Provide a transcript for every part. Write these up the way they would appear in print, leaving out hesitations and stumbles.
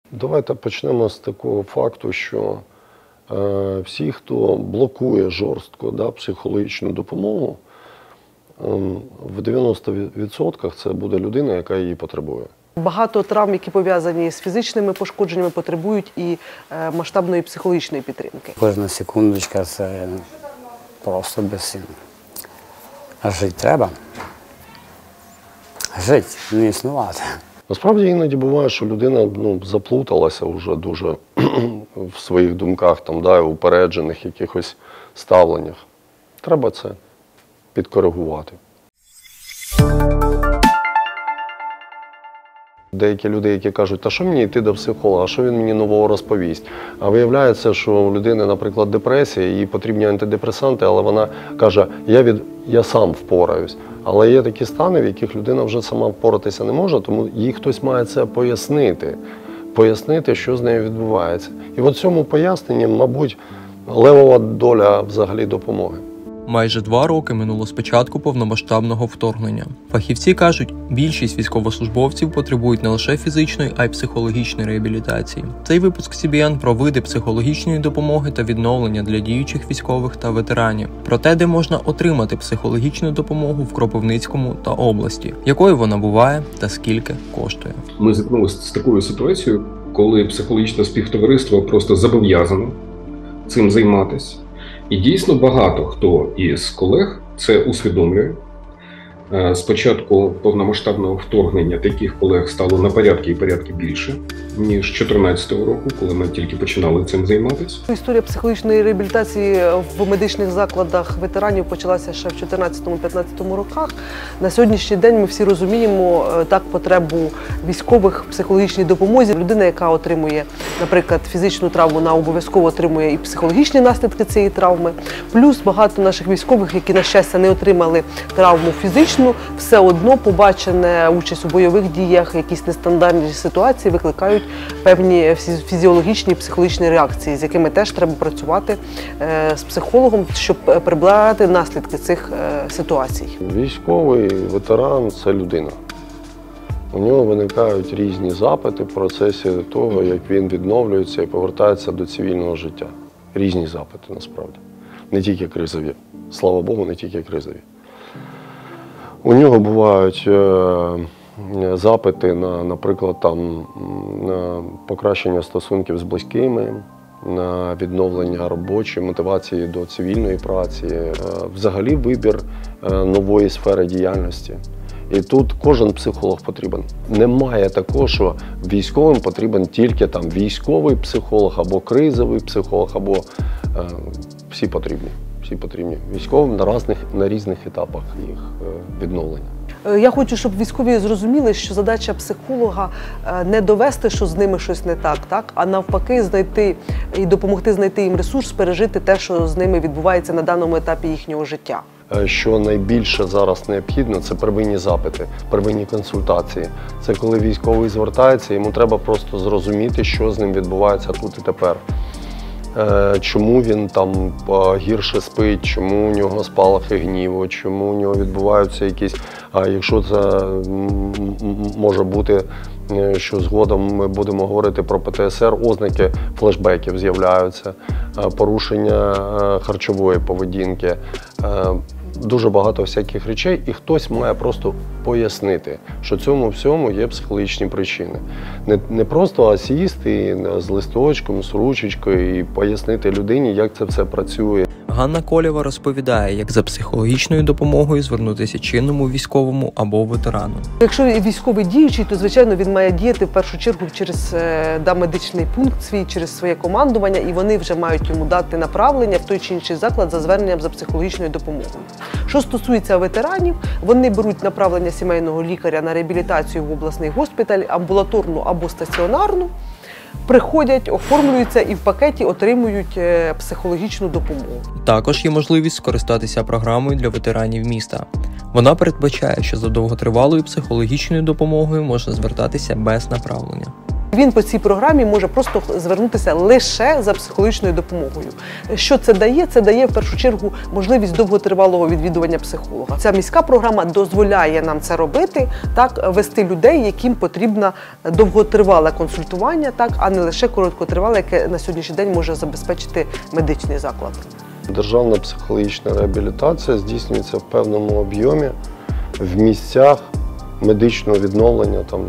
Давайте почнемо з такого факту, що всі, хто блокує жорстко психологічну допомогу, в 90% це буде людина, яка її потребує. Багато травм, які пов'язані з фізичними пошкодженнями, потребують і масштабної психологічної підтримки. Кожна секундочка – це просто безцінно. А жити треба. Жити, не існувати. Насправді іноді буває, що людина заплуталася вже дуже в своїх думках, упереджених якихось ставленнях. Треба це підкоригувати. Деякі люди, які кажуть, та що мені йти до психолога, що він мені нового розповість? А виявляється, що у людини, наприклад, депресія, їй потрібні антидепресанти, але вона каже, я сам впораюсь. Але є такі стани, в яких людина вже сама впоратися не може, тому їй хтось має це пояснити, що з нею відбувається. І в цьому поясненні, мабуть, левова доля взагалі допомоги. Майже 2 роки минуло з початку повномасштабного вторгнення. Фахівці кажуть, більшість військовослужбовців потребують не лише фізичної, а й психологічної реабілітації. Цей випуск СІБІН про види психологічної допомоги та відновлення для діючих військових та ветеранів. Про те, де можна отримати психологічну допомогу в Кропивницькому та області, якою вона буває та скільки коштує. Ми зіткнулися з такою ситуацією, коли психологічне співтовариство просто зобов'язано цим займатися. І дійсно багато хто із колег це усвідомлює. З початку повномасштабного вторгнення таких колег стало на порядки більше, ніж 2014 року, коли ми тільки починали цим займатися. Історія психологічної реабілітації в медичних закладах ветеранів почалася ще в 2014-2015 роках. На сьогоднішній день ми всі розуміємо потребу військових в психологічній допомозі. Людина, яка отримує, наприклад, фізичну травму, вона обов'язково отримує і психологічні наслідки цієї травми. Плюс багато наших військових, які, на щастя, не отримали травму фізичну, все одно побачене участь у бойових діях, якісь нестандартні ситуації викликають певні фізіологічні і психологічні реакції, з якими теж треба працювати з психологом, щоб прибрати наслідки цих ситуацій. Військовий ветеран – це людина. У нього виникають різні запити в процесі того, як він відновлюється і повертається до цивільного життя. Різні запити, насправді. Не тільки кризові. Слава Богу, не тільки кризові. У нього бувають запити на, наприклад, на покращення стосунків з близькими, на відновлення робочої мотивації до цивільної праці, взагалі вибір нової сфери діяльності. І тут кожен психолог потрібен. Немає такого, що військовим потрібен тільки військовий психолог або кризовий психолог, або всі потрібні. Всі потрібні військовим на різних етапах їх відновлення. Я хочу, щоб військові зрозуміли, що задача психолога не довести, що з ними щось не так, а навпаки знайти і допомогти знайти їм ресурс, пережити те, що з ними відбувається на даному етапі їхнього життя. Що найбільше зараз необхідно – це первинні запити, первинні консультації. Це коли військовий звертається, йому треба просто зрозуміти, що з ним відбувається тут і тепер. Чому він гірше спить, чому у нього спалахи гніву, чому у нього відбуваються якісь, якщо це може бути, що згодом ми будемо говорити про ПТСР, ознаки флешбеків з'являються, порушення харчової поведінки, дуже багато всяких речей, і хтось має просто пояснити, що цьому всьому є психологічні причини. Не просто сісти з листочком, з ручечкою і пояснити людині, як це все працює. Ганна Колєва розповідає, як за психологічною допомогою звернутися чинному військовому або ветерану. Якщо військовий діючий, то, звичайно, він має діяти в першу чергу через медичний пункт свій, через своє командування, і вони вже мають йому дати направлення в той чи інший заклад за зверненням за психологічною допомогою. Що стосується ветеранів, вони беруть направлення сімейного лікаря на реабілітацію в обласний госпіталь, амбулаторну або стаціонарну, приходять, оформлюються і в пакеті отримують психологічну допомогу. Також є можливість скористатися програмою для ветеранів міста. Вона передбачає, що за довготривалою психологічною допомогою можна звертатися без направлення. Він по цій програмі може просто звернутися лише за психологічною допомогою. Що це дає? Це дає в першу чергу можливість довготривалого відвідування психолога. Ця міська програма дозволяє нам це робити, так, вести людей, яким потрібно довготривале консультування, так, а не лише короткотривале, яке на сьогоднішній день може забезпечити медичний заклад. Державна Психологічна реабілітація здійснюється в певному об'ємі в місцях медичного відновлення, там,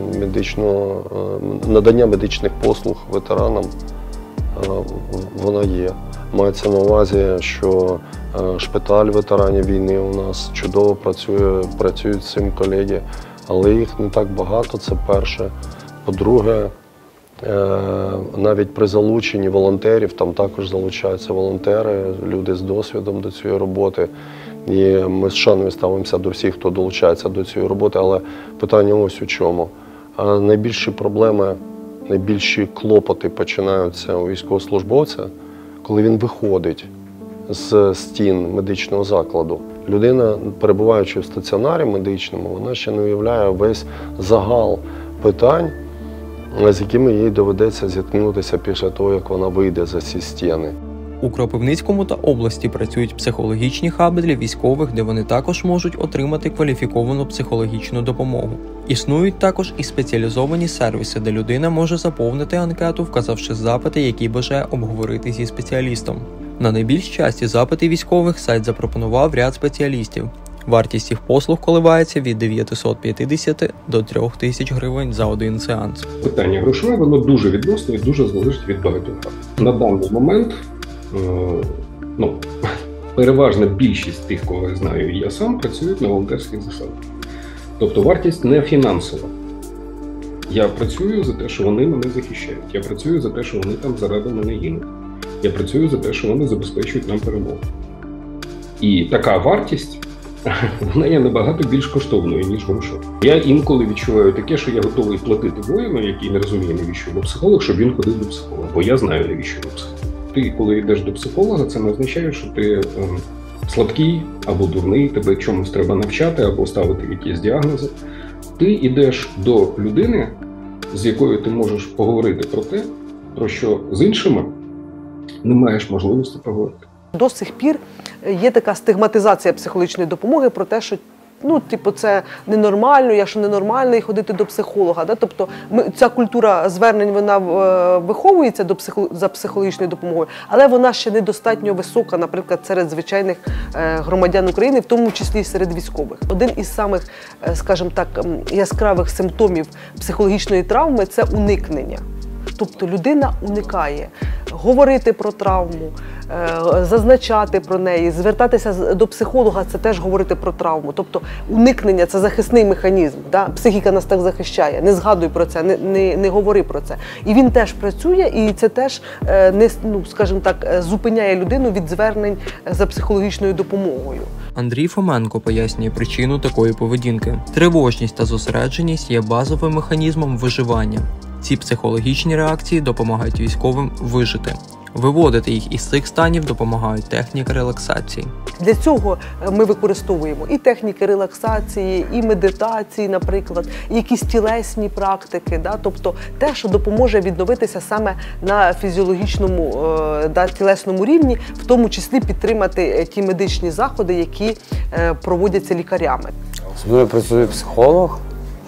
надання медичних послуг ветеранам, вона є. Мається на увазі, що шпиталь ветеранів війни у нас чудово працюють з цим колеги, але їх не так багато, це перше. По-друге, навіть при залученні волонтерів, там також залучаються волонтери, люди з досвідом до цієї роботи. І ми з шаною ставимося до всіх, хто долучається до цієї роботи, але питання ось у чому. Найбільші проблеми, найбільші клопоти починаються у військовослужбовця, коли він виходить з стін медичного закладу. Людина, перебуваючи в стаціонарі медичному, вона ще не уявляє весь загал питань, з якими їй доведеться зіткнутися після того, як вона вийде за ці стіни. У Кропивницькому та області працюють психологічні хаби для військових, де вони також можуть отримати кваліфіковану психологічну допомогу. Існують також і спеціалізовані сервіси, де людина може заповнити анкету, вказавши запити, які бажає обговорити зі спеціалістом. На найбільш часті запити військових сайт запропонував ряд спеціалістів. Вартість їх послуг коливається від 950 до 3000 гривень за один сеанс. Питання грошове, воно дуже відносно і дуже залежить від багатьох факторів. На даний момент переважна більшість тих, кого я знаю, і я сам, працюють на волонтерських засадах. Тобто вартість не фінансова. Я працюю за те, що вони мене захищають. Я працюю за те, що вони там заради мене гинуть. Я працюю за те, що вони забезпечують нам перемогу. І така вартість, вона є набагато більш коштовною, ніж грошова. Я інколи відчуваю таке, що я готовий платити воїну, який не розуміє, навіщо йому психолог, щоб він ходив до психолога. Бо я знаю, навіщо йому психолог. Ти, коли йдеш до психолога, це не означає, що ти слабкий або дурний, тебе чомусь треба навчати або ставити якісь діагнози. Ти йдеш до людини, з якою ти можеш поговорити про те, про що з іншими не маєш можливості поговорити. До сих пір є така стигматизація психологічної допомоги про те, що це ненормально, якщо ненормальний ходити до психолога. Да? Тобто ця культура звернень, вона виховується за психологічною допомогою, але вона ще недостатньо висока, наприклад, серед звичайних громадян України, в тому числі і серед військових. Один із самих, скажімо так, яскравих симптомів психологічної травми – це уникнення. Тобто людина уникає говорити про травму, зазначати про неї, звертатися до психолога – це теж говорити про травму. Тобто уникнення – це захисний механізм. Да? Психіка нас так захищає. Не згадуй про це, не говори про це. І він теж працює, і це теж, скажімо так, зупиняє людину від звернень за психологічною допомогою. Андрій Фоменко пояснює причину такої поведінки. Тривожність та зосередженість є базовим механізмом виживання. Ці психологічні реакції допомагають військовим вижити. Виводити їх із цих станів допомагають техніки релаксації. Для цього ми використовуємо і техніки релаксації, і медитації, наприклад, і якісь тілесні практики, да? Тобто те, що допоможе відновитися саме на фізіологічному, тілесному рівні, в тому числі підтримати ті медичні заходи, які проводяться лікарями. Зі мною працює психолог,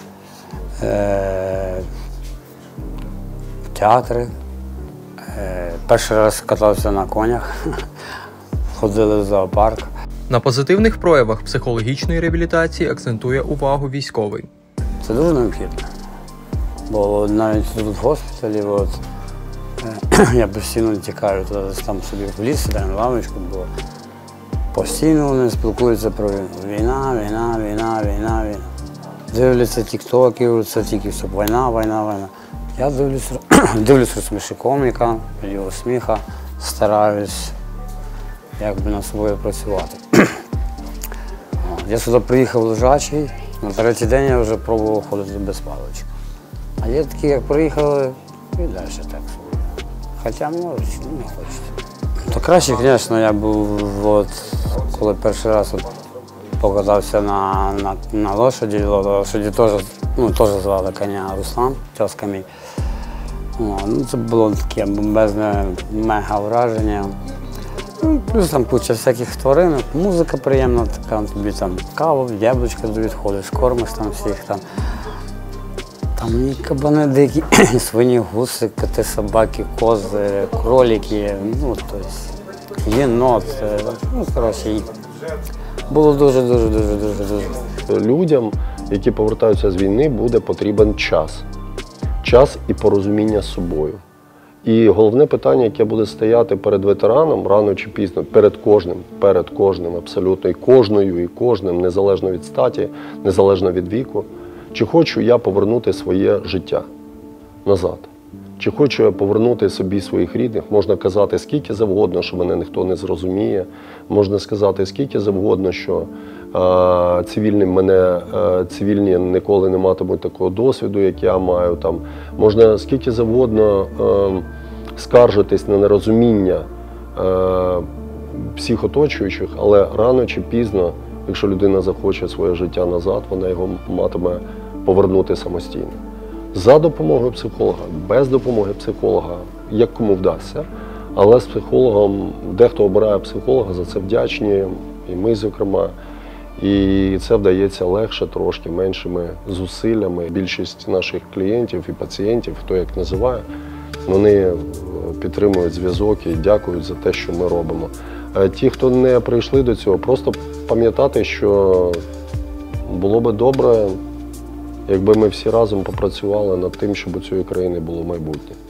в театрі. Перший раз катався на конях, ходили в зоопарк. На позитивних проявах психологічної реабілітації акцентує увагу військовий. Це дуже необхідно, бо навіть тут в госпіталі я постійно тікаю, там собі в ліс, сідаю на лавочку, бо постійно вони спілкуються про війна, війна, війна, війна, війна. Дивляться тіктоків, це тільки все війна, війна, війна. Я дивлюсь розсміши коміка, його сміха, стараюсь якби над собою працювати. Я сюди приїхав лежачий, на третій день я вже пробував ходити без палички. А є такі, як приїхали, і далі так собі. Хоча можуть, не хочуть. То краще, звісно, я був, коли перший раз покатався на лошаді теж звали коня Руслан, тезка мій. Ну, це було таке бомбезне мега враження. Ну, плюс там куча всяких тваринок, музика приємна, така, тобі там каву, яблучко відходиш, кормиш там всіх там. Там і кабани дикі, свині, гуси, коти, собаки, кози, кролики, ну, тобто, єнот, ну, коротше, було дуже. Людям, які повертаються з війни, буде потрібен час. Час і порозуміння з собою. І головне питання, яке буде стояти перед ветераном, рано чи пізно, перед кожним абсолютно, і кожним, незалежно від статі, незалежно від віку, чи хочу я повернути своє життя назад? Чи хочу я повернути собі своїх рідних? Можна казати скільки завгодно, що мене ніхто не зрозуміє. Можна сказати скільки завгодно, що цивільні ніколи не матимуть такого досвіду, як я маю. Там. Можна скільки завгодно скаржитись на нерозуміння всіх оточуючих, але рано чи пізно, якщо людина захоче своє життя назад, вона його матиме повернути самостійно. За допомогою психолога, без допомоги психолога, як кому вдасться. Але з психологом, дехто обирає психолога, за це вдячні, і ми, зокрема. І це вдається легше, трошки меншими зусиллями. Більшість наших клієнтів і пацієнтів, хто як називає, вони підтримують зв'язок і дякують за те, що ми робимо. Ті, хто не прийшли до цього, просто пам'ятати, що було би добре, якби ми всі разом попрацювали над тим, щоб у цієї країни було майбутнє.